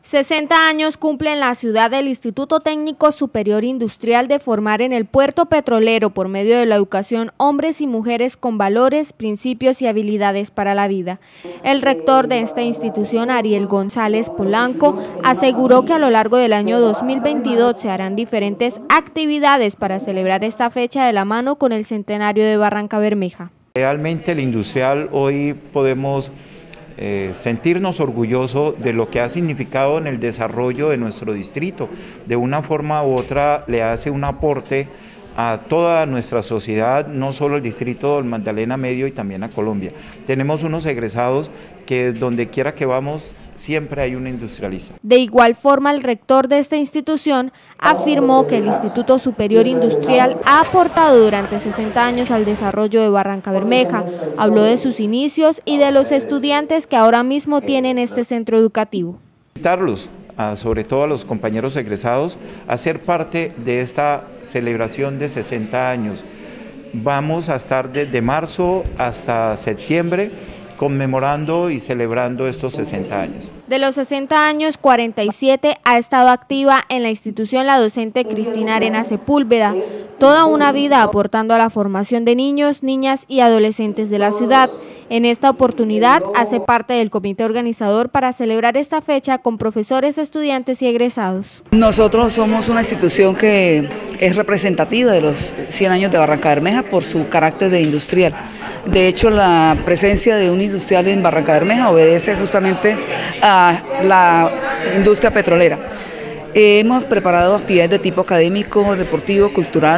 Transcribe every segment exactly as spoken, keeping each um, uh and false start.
sesenta años cumple en la ciudad del Instituto Técnico Superior Industrial de formar en el puerto petrolero por medio de la educación hombres y mujeres con valores, principios y habilidades para la vida. El rector de esta institución, Ariel González Polanco, aseguró que a lo largo del año dos mil veintidós se harán diferentes actividades para celebrar esta fecha de la mano con el centenario de Barrancabermeja. Realmente el industrial hoy podemos Eh, sentirnos orgullosos de lo que ha significado en el desarrollo de nuestro distrito. De una forma u otra le hace un aporte a toda nuestra sociedad, no solo el distrito del Magdalena Medio y también a Colombia. Tenemos unos egresados que donde quiera que vamos siempre hay un industrialista. De igual forma, el rector de esta institución afirmó que el Instituto Superior Industrial ha aportado durante sesenta años al desarrollo de Barrancabermeja. Habló de sus inicios y de los estudiantes que ahora mismo tienen este centro educativo. Invitarlos, a, sobre todo a los compañeros egresados, a ser parte de esta celebración de sesenta años. Vamos a estar desde marzo hasta septiembre conmemorando y celebrando estos sesenta años. De los sesenta años, cuarenta y siete ha estado activa en la institución la docente Cristina Arenas Sepúlveda, toda una vida aportando a la formación de niños, niñas y adolescentes de la ciudad. En esta oportunidad hace parte del comité organizador para celebrar esta fecha con profesores, estudiantes y egresados. Nosotros somos una institución que es representativa de los cien años de Barrancabermeja por su carácter de industrial. De hecho, la presencia de un industrial en Barrancabermeja obedece justamente a la industria petrolera. Eh, hemos preparado actividades de tipo académico, deportivo, cultural,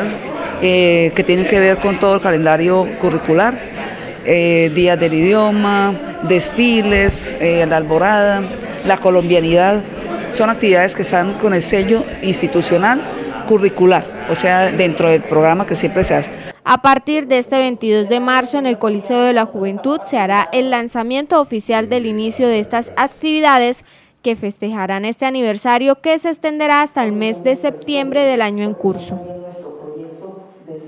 eh, que tienen que ver con todo el calendario curricular. Eh, días del idioma, desfiles, eh, la alborada, la colombianidad, son actividades que están con el sello institucional curricular, o sea, dentro del programa que siempre se hace. A partir de este veintidós de marzo en el Coliseo de la Juventud se hará el lanzamiento oficial del inicio de estas actividades que festejarán este aniversario que se extenderá hasta el mes de septiembre del año en curso.